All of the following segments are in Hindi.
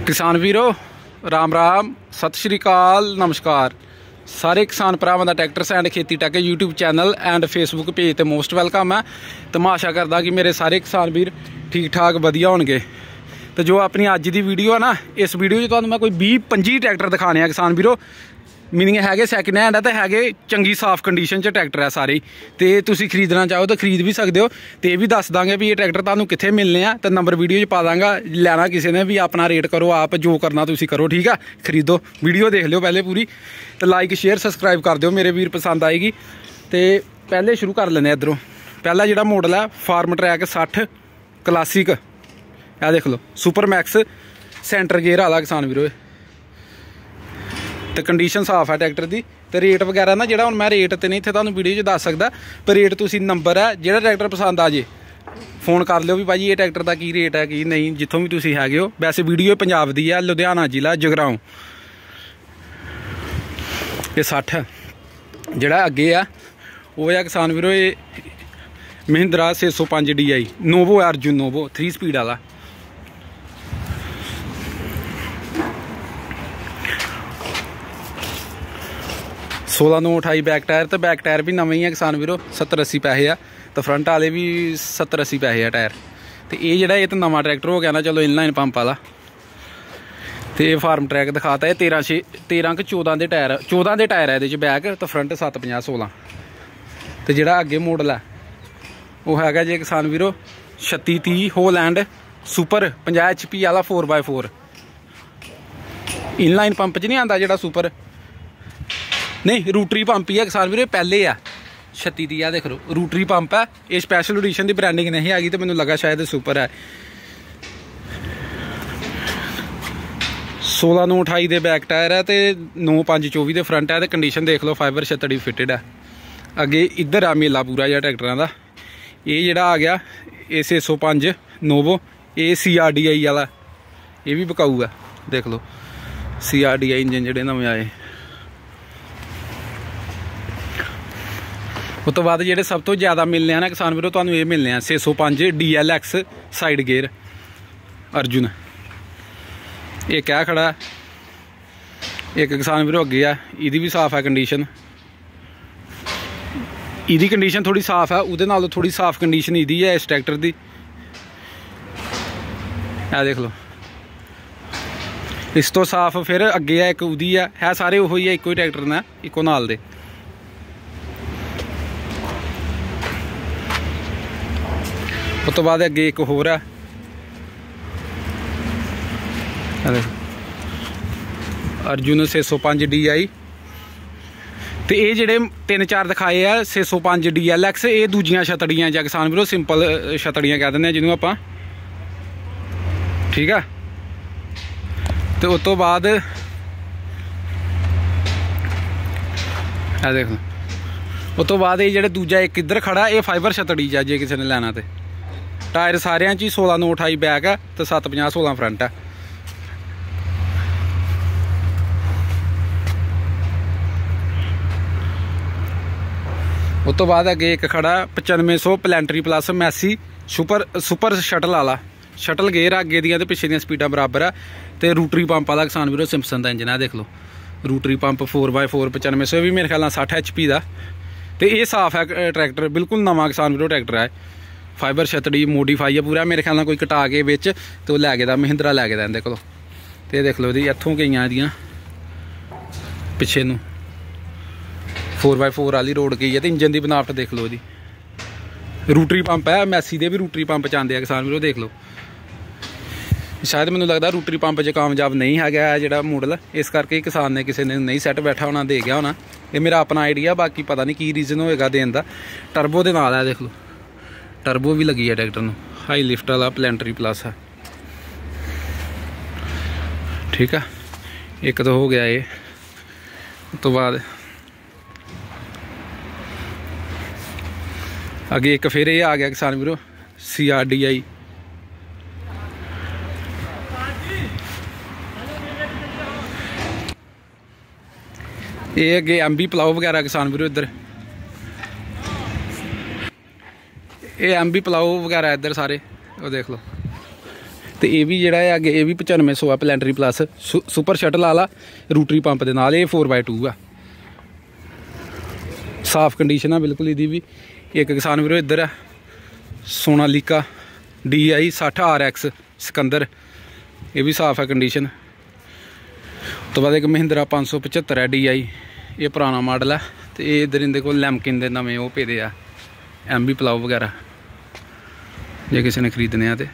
किसान वीरो राम राम सत श्री अकाल नमस्कार। सारे किसान भरावां दा tractors and Kheti tech YouTube channel and Facebook page ते मोस्ट वेलकम है। तो मैं आशा करदा कि मेरे सारे किसान वीर ठीक ठाक वधिया होणगे। तो जो अपनी अज की वीडियो है ना, इस वीडियो में तुहानूं मैं कोई 20-25 ट्रैक्टर दिखाने हैं किसान वीरो। मीनिंग है सैकेंड हैंड है तो है चंगी साफ कंडीशन च ट्रैक्टर है सारे। तो तुसीं खरीदना चाहो तो खरीद भी सकते हो। तो ये भी दस देंगे भी ये ट्रैक्टर तुहानूं कित्थे मिलने हैं। तो नंबर वीडियो च पा दांगा, लैना किसी ने भी अपना रेट करो, आप जो करना तुसीं करो, ठीक है। खरीदो, वीडियो देख लियो पहले पूरी, तो लाइक शेयर सबसक्राइब कर दो मेरे वीर, पसंद आएगी। तो पहले शुरू कर लेने इधरों। पहला जिहड़ा मॉडल है फार्म ट्रैक 60 क्लासिक, यह देख लो सुपर मैक्स सेंटर गेयर वाला किसान वीरो। तो कंडीशन साफ है ट्रैक्टर की। तो रेट वगैरह ना जो मैं रेट तो नहीं इतने वीडियो दस सकता, पर रेट तुम नंबर है जो ट्रैक्टर पसंद आ जे फोन कर लियो भी भाई ये ट्रैक्टर का की रेट है की नहीं, जितों भी तुम है हो। वैसे वीडियो पंजाब की है, लुधियाना जिला जगराओं। ये 60 है जोड़ा अगे है वो है किसान वीरो, ये महिंद्रा 605 DI नोवो है, अर्जुन नोवो 3 स्पीड वाला। सोलह 928 बैक टायर। तो बैक टायर भी नवे ही है किसान वीरो, 70-80 पैसे आ। तो फ्रंट वाले भी 70-80 पैसे आ टायर। तो ये जोड़ा ये तो नवा ट्रैक्टर हो गया ना, चलो इनलाइन पंप वाला। तो ये फार्म ट्रैक दिखाता है 13-14 के टायर, 14 के टायर है ये बैक। तो फ्रंट 750-16। तो जोड़ा अगे मॉडल है वो है जी किसान वीरो 3630 होलैंड सुपर 50 HP वाला 4x4। इनलाइन पंप च नहीं आता जोड़ा सुपर, नहीं रूटरी पंप ही है किसान वीरो। पहले है 3630 है, देख लो रूटरी पंप है। ये स्पैशल एडिशन की ब्रांडिंग नहीं हैगी, तो मैंने लगा शायद सुपर है। 16 928 के बैक टायर है, तो 9-5-24 के फ्रंट है। तो कंडीशन देख लो फाइबर छतड़ी फिटेड है। अगे इधर आ मेला पूरा जो ट्रैक्टर का। ये जोड़ा आ गया ये 605 नोवो, ये CRDI वाला, ये भी बकाऊ है। देख लो CRDI इंजन जोड़े नवे आए। उस तो बाद जो सब तो ज़्यादा मिलने हैं ना किसान वीरो, तो ये मिलने हैं 605 DLX साइड गेयर अर्जुन। एक है खड़ा, एक किसान वीरो अगे है, ये भी साफ है कंडीशन। इहदी कंडीशन थोड़ी साफ है, उहदे नालों थोड़ी साफ कंडीशन इहदी है इस ट्रैक्टर की। यह देख लो इस तो साफ फिर अगे है, एक उहदी है सारे उही है, इको ही ट्रैक्टर ने इको नाल दे। उस तो बाद अगे एक होर है, अर्जुन 605 DI। तो ये जोड़े 3-4 दिखाए है 605 DLX, ये दूजियां छतड़ियां या किसान वीरो सिंपल छतड़ियां कह दें जिन्होंने आप, ठीक है। तो उस तो बाद देख लो उस तो बाद ये जो दूजा एक इधर खड़ा, ये फाइबर छतड़ी है जे किसी ने लेना। तो टायर सारे 16 928 बैक है, तो 750-16 फ्रंट है। उस तो बाद अगे एक खड़ा 9500 planetary plus Massey super shuttle वाला, शटल गेयर अगे दियां ते पिछे दियां स्पीडां बराबर है। तो रूटरी पंप वाला किसान वीरो सिम्पसन का इंजन है। देख लो रूटरी पंप 4x4 9500 भी मेरे ख्याल 60 HP का। तो ये साफ है ट्रैक्टर, बिल्कुल नवा किसान वीरो ट्रैक्टर है। फाइबर छतड़ी मोडिफाई है पूरा, मेरे ख्याल कोई कटा के बिच तो लै गया महिंद्रा लै गया देख लो। तो देख लो इत्थों गई पिछे नूं 4x4 वाली रोड गई है। तो इंजन की बनावट देख लो जी, रूटरी पंप है। मैसी दे भी रूटरी पंप चाहते हैं किसान वीरो, देख लो। शायद मैंने लगता रूटरी पंप च कामयाब नहीं है जोड़ा मॉडल, इस करके किसान ने किसी ने नहीं सैट बैठा होना, दे गया होना। ये मेरा अपना आइडिया, बाकी पता नहीं की रीजन होएगा देने का। टर्बो के नाल है, देख लो टर्बो भी लगी है ट्रैक्टर में, हाई लिफ्ट वाला प्लेंट्री प्लस है, ठीक है। एक तो हो गया ये। उस तो बाद अगे एक फिर ये आ गया किसान वीरो CRDI। ये अगे MB पलाओ वगैरह किसान वीरो इधर, ये MB पलाओ वगैरह इधर सारे वो देख लो। तो ये भी जोड़ा है अगे ये भी 9500 है प्लेंटरी प्लस सुपर शटल वाला रूटरी पंप के नाल 4x2 है। साफ कंडीशन है बिल्कुल। ये भी एक किसान वीरो इधर है सोनालिका DI 60 RX सिकंदर, ये भी साफ है कंडीशन। तो बाद एक महिंद्रा 575 है DI, ये पुराना मॉडल है। तो ये इधर इनके को लैमकिन के नवे वो पेदे आ MB प्लाव वगैरह जे किसी ने खरीदने तो।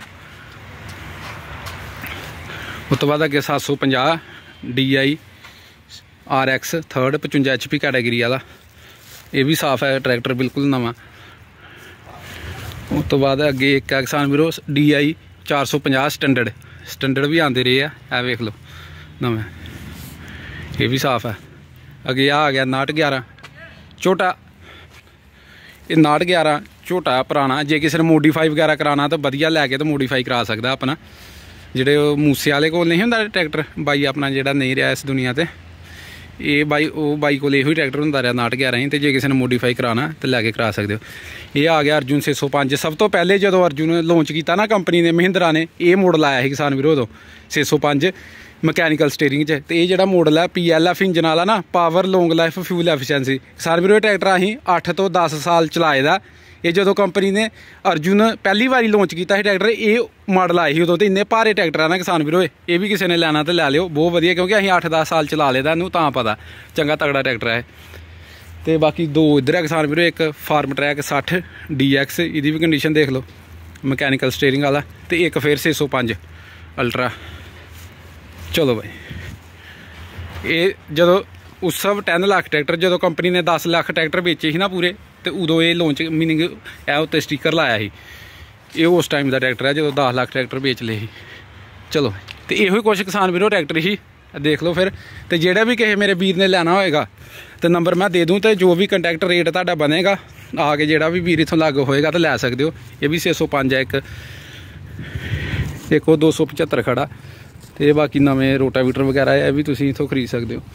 उस तो बाद अगे 750 DI RX third 55 HP category वाला, ये भी साफ है ट्रैक्टर बिल्कुल नवा। उस तो बाद अगे एक किसान वीरो DI 450 स्टैंडर्ड भी आते रहे है वेख लो नवा, ये भी साफ है। अगे आ गया 5911 छोटा, ये 5911 छोटा पुराना। जे किसी ने मोडीफाई वगैरह कराना तो वधिया लैके तो मोडीफाई करा सकता अपना। जोड़े मूसे वाले को नहीं होंगे ट्रैक्टर बाई अपना जोड़ा नहीं रहा इस दुनिया से, ये बाई वो बाई को यो ट्रैक्टर होंगे रहा 5911 ही। तो जे किसी ने मोडीफाई कराना तो लैके करा सकते हो। ये आ गया अर्जुन 605। सब तो पहले जो अर्जुन लॉन्च किया ना कंपनी ने महिंद्रा ने, ये मॉडल आया है किसान वीरो उदों 605 मैकेनिकल स्टेयरिंग च। तो ये जो मॉडल है PLF इंजन वाला ना, power long life fuel efficiency. किसान वीरो ट्रैक्टर अं 8 तो 10 साल चलाए दा। ये जो कंपनी ने अर्जुन पहली बारी लॉन्च किया ट्रैक्टर, ये मॉडल आए ही उदों। तो इन्ने भारे ट्रैक्टर है ना किसान वीरो, ये भी किसी ने लेना तो लै लियो, बहुत वधिया। क्योंकि अं 8-10 साल चला लेदा इनू, तां पता चंगा तगड़ा ट्रैक्टर है। तो बाकी दो इधर है किसान वीरो, एक फार्म ट्रैक 60 DX, इसकी भी कंडीशन देख लो मैकेनिकल स्टेयरिंग वाला। तो एक फिर 605 अल्ट्रा। चलो भाई, ये जो उस सब 10 लाख ट्रैक्टर जो कंपनी ने 10 लाख ट्रैक्टर बेचे ही ना पूरे, तो उदों ये लॉन्च मीनिंग है उत्ते स्टिकर लाया ही। ये उस टाइम का ट्रैक्टर है जो 10 लाख ट्रैक्टर बेच ले ही। चलो तो यो कुछ किसान वीरो ट्रैक्टर ही देख लो फिर। तो जोड़ा भी किसी मेरे वीर ने लेना होएगा तो नंबर मैं दे दूँ, तो जो भी कंटैक्ट रेट तुहाडा बनेगा आके जोड़ा भी वीर इत्थों लागू होएगा तो लै सकते हो। ये भी 605 है, एक वो 275 खड़ा। तो बाकी नवे रोटावीटर वगैरह है, भी तुसीं इत्थों खरीद सकते हो।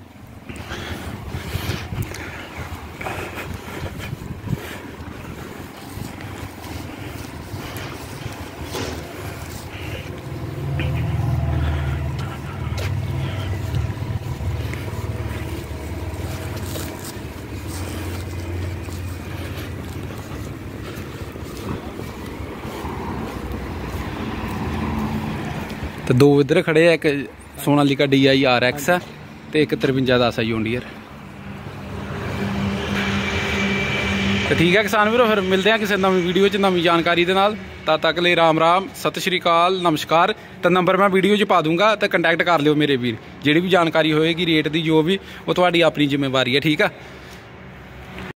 तो दो इधर खड़े है, एक सोनालिका DI RX है, तो एक 5310 है जॉन डीयर। तो ठीक है किसान वीरो, फिर मिलते हैं किसी नवी वीडियो नवी जानकारी के नाल। तद तक ले राम राम, सत श्री अकाल, नमस्कार। तो नंबर मैं वीडियो पा दूंगा, तो कंटैक्ट कर लियो मेरे वीर। जी भी जानकारी होएगी रेट की जो भी, वो थोड़ी अपनी जिम्मेवारी है। ठीक है।